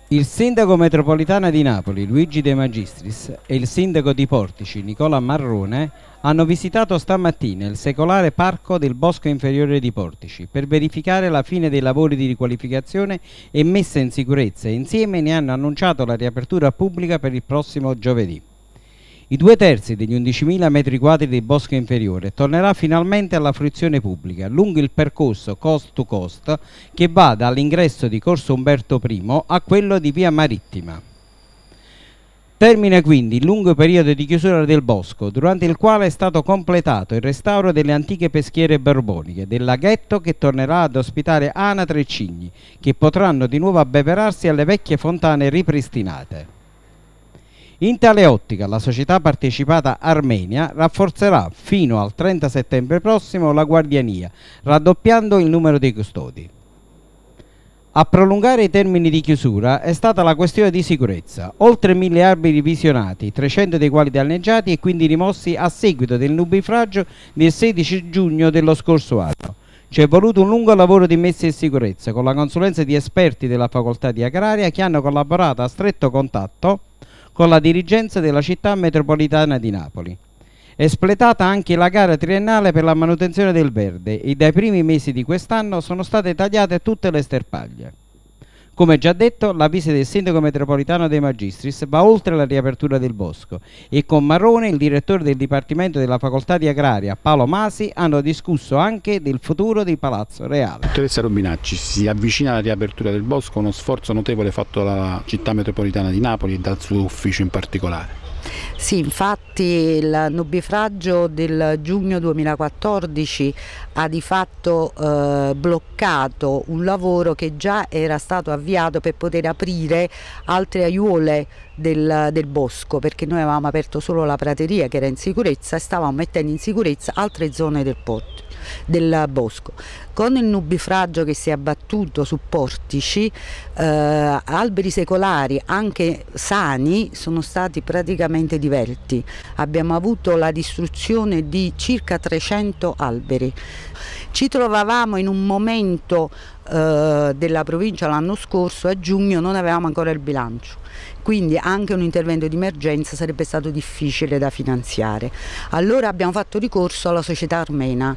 Il sindaco metropolitano di Napoli, Luigi De Magistris, e il sindaco di Portici, Nicola Marrone, hanno visitato stamattina il secolare parco del Bosco Inferiore di Portici per verificare la fine dei lavori di riqualificazione e messa in sicurezza e insieme ne hanno annunciato la riapertura pubblica per il prossimo giovedì. I 2/3 degli 11.000 metri quadri del Bosco Inferiore tornerà finalmente alla fruizione pubblica lungo il percorso coast to coast che va dall'ingresso di Corso Umberto I a quello di Via Marittima. Termina quindi il lungo periodo di chiusura del bosco, durante il quale è stato completato il restauro delle antiche peschiere borboniche, del laghetto che tornerà ad ospitare anatre e cigni, che potranno di nuovo abbeverarsi alle vecchie fontane ripristinate. In tale ottica la società partecipata Armenia rafforzerà fino al 30 settembre prossimo la guardiania, raddoppiando il numero dei custodi. A prolungare i termini di chiusura è stata la questione di sicurezza. Oltre 1.000 alberi visionati, 300 dei quali danneggiati e quindi rimossi a seguito del nubifragio del 16 giugno dello scorso anno. Ci è voluto un lungo lavoro di messa in sicurezza con la consulenza di esperti della facoltà di agraria che hanno collaborato a stretto contatto con la dirigenza della città metropolitana di Napoli. È espletata anche la gara triennale per la manutenzione del verde e dai primi mesi di quest'anno sono state tagliate tutte le sterpaglie. Come già detto, la visita del sindaco metropolitano De Magistris va oltre la riapertura del bosco e con Marrone, il direttore del Dipartimento della Facoltà di Agraria, Paolo Masi, hanno discusso anche del futuro di Palazzo Reale. Dottoressa Rubinacci, si avvicina alla riapertura del bosco, uno sforzo notevole fatto dalla città metropolitana di Napoli e dal suo ufficio in particolare. Sì, infatti il nubifragio del giugno 2014 ha di fatto bloccato un lavoro che già era stato avviato per poter aprire altre aiuole del bosco, perché noi avevamo aperto solo la prateria che era in sicurezza e stavamo mettendo in sicurezza altre zone del bosco. Con il nubifragio che si è abbattuto su Portici, alberi secolari anche sani sono stati praticamente divelti. Abbiamo avuto la distruzione di circa 300 alberi. Ci trovavamo in un momento della provincia l'anno scorso, a giugno non avevamo ancora il bilancio, quindi anche un intervento di emergenza sarebbe stato difficile da finanziare. Allora abbiamo fatto ricorso alla società armena,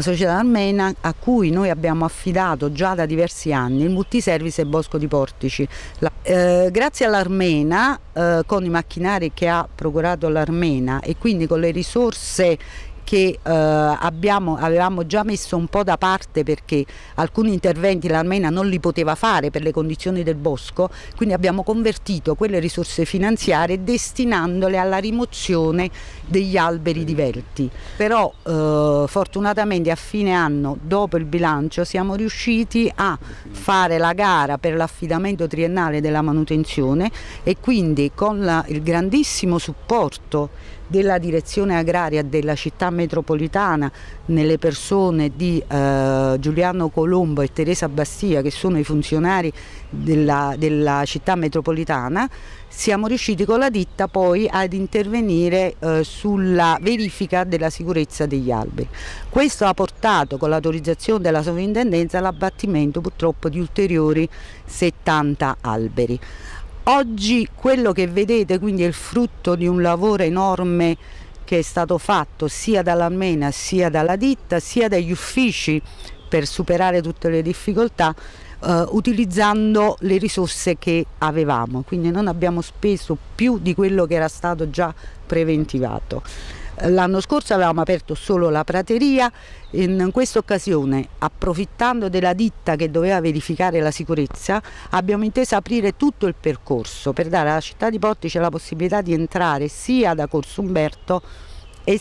a cui noi abbiamo affidato già da diversi anni il multiservice e Bosco di Portici. Grazie all'Armena, con i macchinari che ha procurato l'Armena e quindi con le risorse che avevamo già messo un po' da parte, perché alcuni interventi l'Armena non li poteva fare per le condizioni del bosco, quindi abbiamo convertito quelle risorse finanziarie destinandole alla rimozione degli alberi divelti. Però fortunatamente a fine anno, dopo il bilancio, siamo riusciti a fare la gara per l'affidamento triennale della manutenzione e quindi con il grandissimo supporto della direzione agraria della città metropolitana, nelle persone di Giuliano Colombo e Teresa Bastia, che sono i funzionari della città metropolitana, siamo riusciti con la ditta poi ad intervenire sulla verifica della sicurezza degli alberi. Questo ha portato, con l'autorizzazione della sovrintendenza, all'abbattimento purtroppo di ulteriori 70 alberi. Oggi quello che vedete quindi è il frutto di un lavoro enorme che è stato fatto sia dall'Armena sia dalla ditta sia dagli uffici per superare tutte le difficoltà, utilizzando le risorse che avevamo, quindi non abbiamo speso più di quello che era stato già preventivato. L'anno scorso avevamo aperto solo la prateria, in questa occasione, approfittando della ditta che doveva verificare la sicurezza, abbiamo inteso aprire tutto il percorso per dare alla città di Portici la possibilità di entrare sia da Corso Umberto e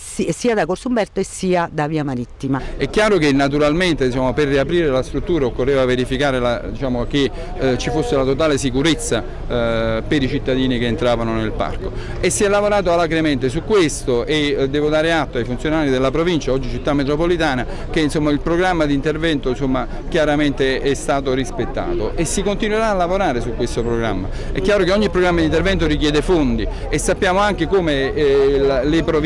sia da Via Marittima. È chiaro che naturalmente per riaprire la struttura occorreva verificare che ci fosse la totale sicurezza per i cittadini che entravano nel parco e si è lavorato alacremente su questo e devo dare atto ai funzionari della provincia, oggi città metropolitana, che il programma di intervento chiaramente è stato rispettato e si continuerà a lavorare su questo programma. È chiaro che ogni programma di intervento richiede fondi e sappiamo anche come le province, le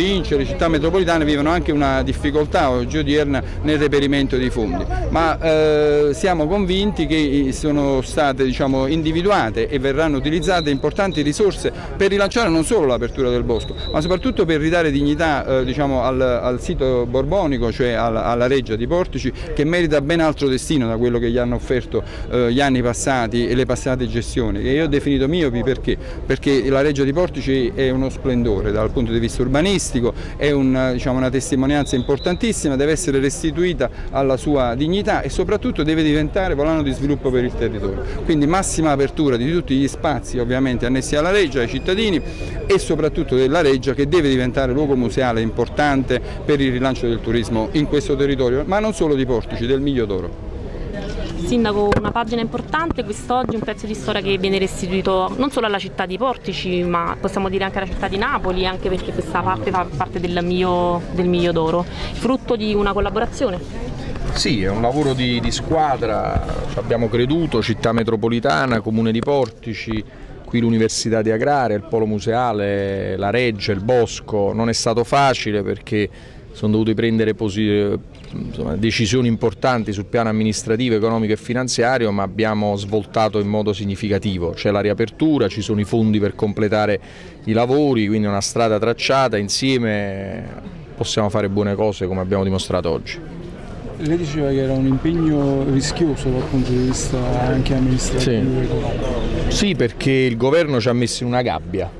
città metropolitane vivono anche una difficoltà oggi odierna nel reperimento dei fondi, ma siamo convinti che sono state, diciamo, individuate e verranno utilizzate importanti risorse per rilanciare non solo l'apertura del bosco, ma soprattutto per ridare dignità diciamo, al sito borbonico, cioè alla reggia di Portici, che merita ben altro destino da quello che gli hanno offerto gli anni passati e le passate gestioni, che io ho definito miopi. Perché la reggia di Portici è uno splendore dal punto di vista urbanistico, è diciamo, una testimonianza importantissima, deve essere restituita alla sua dignità e soprattutto deve diventare volano di sviluppo per il territorio. Quindi massima apertura di tutti gli spazi ovviamente annessi alla reggia, ai cittadini, e soprattutto della reggia, che deve diventare luogo museale importante per il rilancio del turismo in questo territorio, ma non solo di Portici, del Miglio d'Oro. Sindaco, una pagina importante quest'oggi, un pezzo di storia che viene restituito non solo alla città di Portici, ma possiamo dire anche alla città di Napoli, anche perché questa parte fa parte del Miglio d'Oro, frutto di una collaborazione. Sì, è un lavoro di squadra, ci abbiamo creduto, città metropolitana, comune di Portici, qui l'Università di Agraria, il polo museale, la reggia, il bosco. Non è stato facile perché sono dovuti prendere decisioni importanti sul piano amministrativo, economico e finanziario, ma abbiamo svoltato in modo significativo. C'è la riapertura, ci sono i fondi per completare i lavori, quindi una strada tracciata, insieme possiamo fare buone cose come abbiamo dimostrato oggi. Lei diceva che era un impegno rischioso dal punto di vista anche amministrativo. Sì, perché il governo ci ha messo in una gabbia.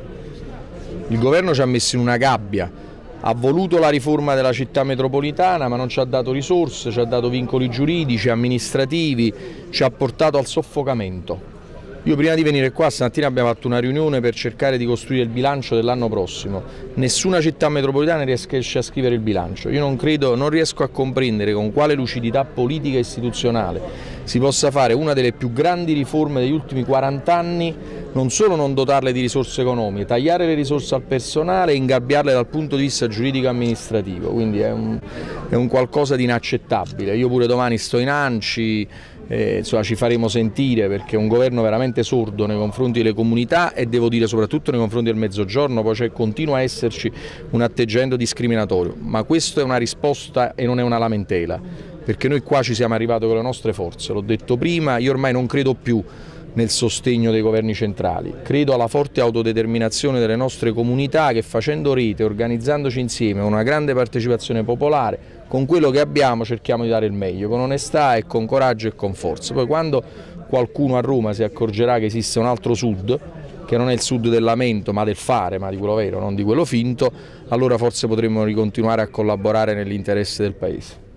Ha voluto la riforma della città metropolitana, ma non ci ha dato risorse, ci ha dato vincoli giuridici, amministrativi, ci ha portato al soffocamento. Io prima di venire qua stamattina abbiamo fatto una riunione per cercare di costruire il bilancio dell'anno prossimo. Nessuna città metropolitana riesce a scrivere il bilancio. Io non riesco a comprendere con quale lucidità politica e istituzionale si possa fare una delle più grandi riforme degli ultimi 40 anni, non solo non dotarle di risorse economiche, tagliare le risorse al personale e ingabbiarle dal punto di vista giuridico-amministrativo, quindi è un qualcosa di inaccettabile. Io pure domani sto in ANCI, insomma, ci faremo sentire, perché è un governo veramente sordo nei confronti delle comunità e devo dire soprattutto nei confronti del Mezzogiorno, poi continua a esserci un atteggiamento discriminatorio, ma questa è una risposta e non è una lamentela, perché noi qua ci siamo arrivati con le nostre forze, l'ho detto prima, io ormai non credo più nel sostegno dei governi centrali, credo alla forte autodeterminazione delle nostre comunità che, facendo rete, organizzandoci insieme, una grande partecipazione popolare, con quello che abbiamo cerchiamo di dare il meglio, con onestà e con coraggio e con forza. Poi quando qualcuno a Roma si accorgerà che esiste un altro sud, che non è il sud del lamento ma del fare, ma di quello vero, non di quello finto, allora forse potremmo ricontinuare a collaborare nell'interesse del Paese.